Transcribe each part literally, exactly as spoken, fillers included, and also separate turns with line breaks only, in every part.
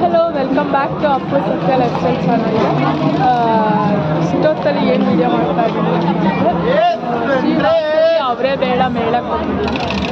Hello welcome back to Appu Satya life style channel. ಇಷ್ಟೊತ್ತಲ್ಲಿ ಏನು video ಮಾಡ್ತಾ ಇದ್ದೀನಿ ಅಂತಂದರೆ ಅವರೇ ಬೇಡ ಮೇಳಕ್ಕೆ ಹೋಗಿಲ್ಲ.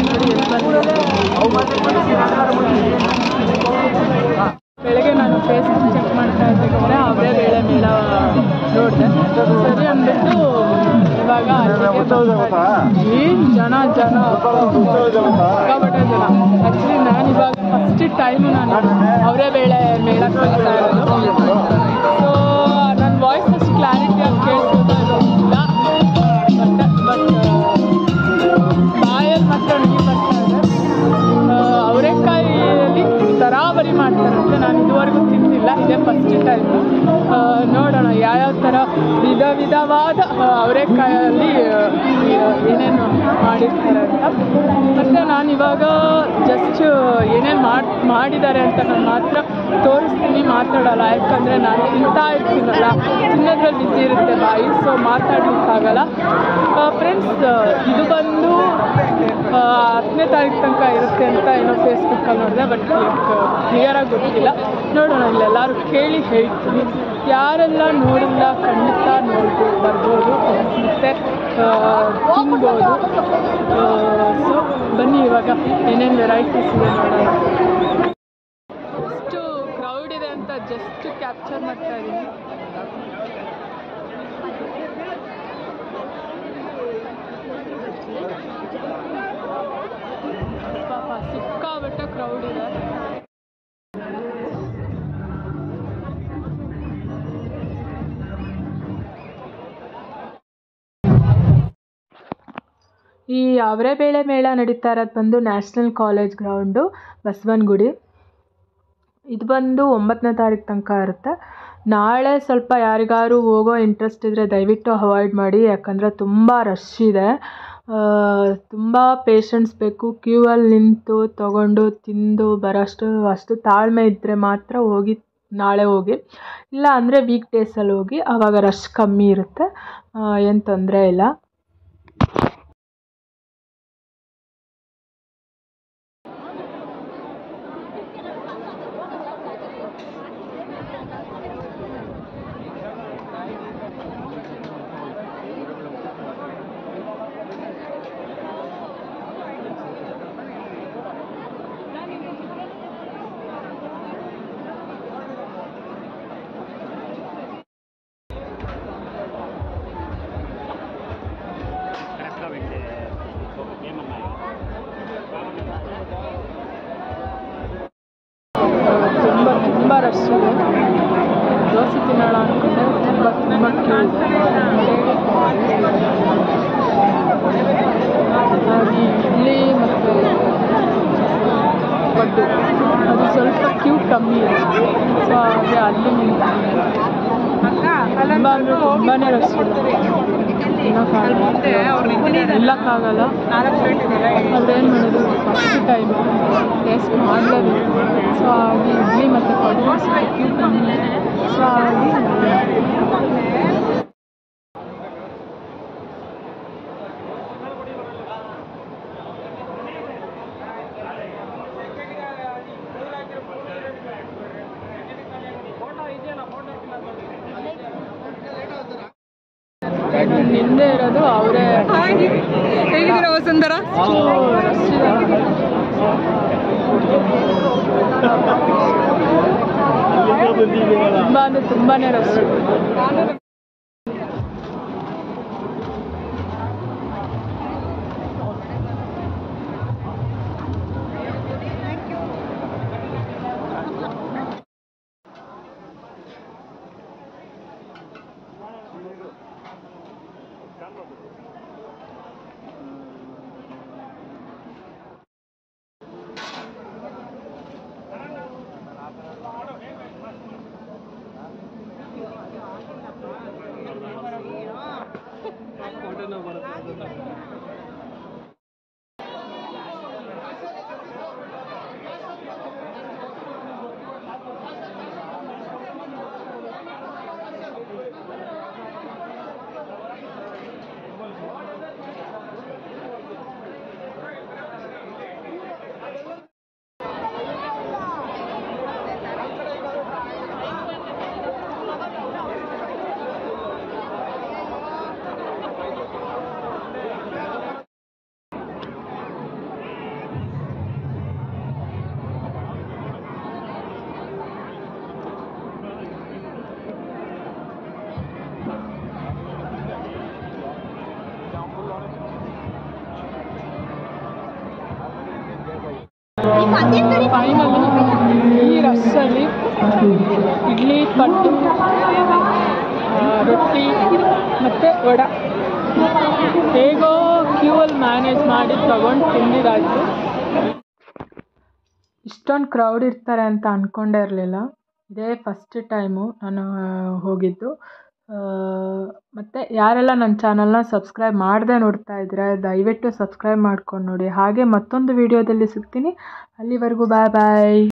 ಬೆಳಗ್ಗೆ ನಾನು ಫೇಸ್ಬುಕ್ ಚೆಕ್ ಮಾಡ್ತಾ ಇದ್ದರೆ ಅವರೇ ಬೇಳೆ ಮೇಳ ನೋಡಿದೆ. ಸರಿ ಅಂದ್ಬಿಟ್ಟು ಇವಾಗ ಏನು ಜನ ಜನ ಸಿಕ್ಕಾಪಟ್ಟೆ ಜನ. ಆ್ಯಕ್ಚುಲಿ ನಾನು ಇವಾಗ ಫಸ್ಟ್ ಟೈಮು ನಾನು ಅವರೇ ಬೇಳೆ ಮೇಳಕ್ಕೆ ಹೋಗ್ತಾ ಇರೋದು. ಸೊ ನನ್ನ ವಾಯ್ಸ್ ಅಷ್ಟು ಕ್ಲಾರಿಟಿಯಾಗಿ ಕೇಳಿಸೋದು ಇಲ್ಲ, ಬಟ್ ಬಟ್ ಬಾಯಲ್ಲಿ ಮಾತ್ರ ನೀರು ಬರ್ತಾ ಇದೆ. ಅವರೆಕಾಯಲ್ಲಿ ತರಾವರಿ ಮಾಡ್ತಾರಂತೆ. ನಾನು ಇದುವರೆಗೂ ತಿಂದಿಲ್ಲ, ಇದೇ ಫಸ್ಟ್ ಟೈಮು. ನೋಡೋಣ ಯಾವ್ಯಾವ ಥರ ವಿಧ ವಿಧವಾದ ಅವರೆಕಾಯಲ್ಲಿ ಏನೇನು ಮಾಡಿರ್ತಾರೆ ಅಂತ. ಮತ್ತು ನಾನಿವಾಗ ಜಸ್ಟ್ ಏನೇನು ಮಾಡಿ ಮಾಡಿದ್ದಾರೆ ಅಂತ ನಾನು ಮಾತ್ರ ತೋರಿಸ್ತೀನಿ, ಮಾತಾಡೋಲ್ಲ. ಯಾಕಂದರೆ ನಾನು ತಿಂತಾ ಇರ್ತೀನಲ್ಲ, ತಿನ್ನೋದ್ರಲ್ಲಿ ಬಿಸಿ ಇರುತ್ತೆ ಬಾಯಿ, ಸೊ ಮಾತಾಡಲಿಕ್ಕಾಗಲ್ಲ. ಫ್ರೆಂಡ್ಸ್, ಇದು ಬಂದು ಹತ್ತನೇ ತಾರೀಕು ತನಕ ಇರುತ್ತೆ ಅಂತ ಏನೋ ಫೇಸ್ಬುಕ್ಕಲ್ಲಿ ನೋಡಿದೆ, ಬಟ್ ಕ್ಲಿಯರಾಗಿ ಗೊತ್ತಿಲ್ಲ. ನೋಡೋಣ, ಇಲ್ಲೆಲ್ಲರೂ ಕೇಳಿ ಹೇಳ್ತೀನಿ. ಯಾರೆಲ್ಲ ನೋಡಿಲ್ಲ ಖಂಡಿತ ನೋಡ್ಬೋದು, ಬರ್ಬೋದು ಮತ್ತು ತಿನ್ಬೋದು. ಸೊ ಬನ್ನಿ ಇವಾಗ ಏನೇನು ವೆರೈಟೀಸ್ ಇದೆ ನೋಡೋಣ. ಎಷ್ಟು ಕ್ರೌಡ್ ಇದೆ ಅಂತ ಜಸ್ಟ್ ಕ್ಯಾಪ್ಚರ್ ಮಾಡ್ತಾ ಇದ್ದೀನಿ. ಪಾಪ ಸಿಕ್ಕಾಬಟ್ಟೆ ಕ್ರೌಡ್ ಇದೆ. ಈ ಅವರೆಬೇಳೆ ಮೇಳ ನಡೀತಾ ಇರೋದು ಬಂದು ನ್ಯಾಷನಲ್ ಕಾಲೇಜ್ ಗ್ರೌಂಡು, ಬಸವನಗುಡಿ. ಇದು ಬಂದು ಒಂಬತ್ತನೇ ತಾರೀಕು ತನಕ ಇರುತ್ತೆ. ನಾಳೆ ಸ್ವಲ್ಪ ಯಾರಿಗಾರು ಹೋಗೋ ಇಂಟ್ರೆಸ್ಟ್ ಇದ್ದರೆ ದಯವಿಟ್ಟು ಅವಾಯ್ಡ್ ಮಾಡಿ, ಯಾಕಂದರೆ ತುಂಬ ರಶ್ ಇದೆ. ತುಂಬ ಪೇಷನ್ಸ್ ಬೇಕು. ಕ್ಯೂ ಅಲ್ಲಿ ನಿಂತು ತೊಗೊಂಡು ತಿಂದು ಬರೋಷ್ಟು ಅಷ್ಟು ತಾಳ್ಮೆ ಇದ್ದರೆ ಮಾತ್ರ ಹೋಗಿ, ನಾಳೆ ಹೋಗಿ. ಇಲ್ಲ ಅಂದರೆ ವೀಕ್ ಡೇಸಲ್ಲಿ ಹೋಗಿ, ಆವಾಗ ರಶ್ ಕಮ್ಮಿ ಇರುತ್ತೆ, ಏನು ತೊಂದರೆ ಇಲ್ಲ. ತುಂಬ ತುಂಬ ರಶ್ ಇದೆ. ದೋಸೆ ತಿನ್ನೋಣ ಅಂದ್ಕೊಂಡೆ, ತುಂಬ ತುಂಬ ಕ್ಯೂ ಇದೆ. ಹಾಗೆ ಇಡ್ಲಿ ಮತ್ತು ಪಡ್ಡು ಅದು ಸ್ವಲ್ಪ ಕ್ಯೂ ಕಮ್ಮಿ ಇದೆ. ಸೊ ಹಾಗೆ ಅಲ್ಲಿ ನಿಂತಿದ್ದೀನಿ. ತುಂಬ ಅಂದರೆ ತುಂಬಾ ರಶ್ ಇದೆ. ತಿನ್ನೋಕ್ಕಾಗಲ್ಲ, ನಿಲ್ಲಕ್ಕಾಗಲ್ಲ. ಅದೇನು ಮಾಡೋದು, ಫಸ್ಟ್ ಟೈಮ್ ಟೇಸ್ಟ್ ಮಾಡಲೇಬೇಕು. ಸೊ ಹಾಗೆ ಇಡ್ಲಿ ಮತ್ತು ಪಡ್ಡು ಕ್ಯೂ ಕಮ್ಮಿ ಇದೆ. ಸೊ ಹಾಗೆ ನಿಂದೆ ಇರೋದು ಅವರೇ. ಹೇಗಿದ್ದೀರಾ ವಸುಂಧರಾ? ರಶ್ ಇದೆ, ತುಂಬ ಅಂದರೆ ತುಂಬಾ ರಶ್ ಇದೆ. ಫೈನಲಿ ಈ ರಸ್ಸಲ್ಲಿ ಇಡ್ಲಿ ಪಡ್ಡು ರೊಟ್ಟಿ ಮತ್ತು ವಡೆ ಹೇಗೋ ಕ್ಯೂವಲ್ಲಿ ಮ್ಯಾನೇಜ್ ಮಾಡಿ ತೊಗೊಂಡು ತಿಂದಿದ್ದಾಯಿತು. ಇಷ್ಟೊಂದು ಕ್ರೌಡ್ ಇರ್ತಾರೆ ಅಂತ ಅಂದ್ಕೊಂಡೇ ಇರಲಿಲ್ಲ. ಇದೇ ಫಸ್ಟ್ ಟೈಮು ನಾನು ಹೋಗಿದ್ದು. ಮತ್ತು ಯಾರೆಲ್ಲ ನನ್ನ ಚಾನಲ್ನ ಸಬ್ಸ್ಕ್ರೈಬ್ ಮಾಡದೆ ನೋಡ್ತಾ ಇದ್ದರೆ ದಯವಿಟ್ಟು ಸಬ್ಸ್ಕ್ರೈಬ್ ಮಾಡ್ಕೊಂಡು ನೋಡಿ. ಹಾಗೆ ಮತ್ತೊಂದು ವೀಡಿಯೋದಲ್ಲಿ ಸಿಗ್ತೀನಿ. ಅಲ್ಲಿವರೆಗೂ ಬಾಯ್ ಬಾಯ್.